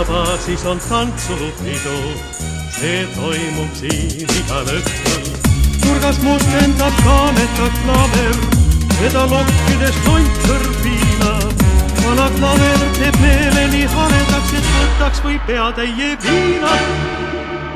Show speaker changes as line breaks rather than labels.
Maabaasis on tantsupidu, see toimub siin igal õhtul. Nurgas muskendab kaaneta klaver, seda lokkides tont kõrviinab. Vana klaver teeb meeleni haledaks, et võtaks või peatäie viina.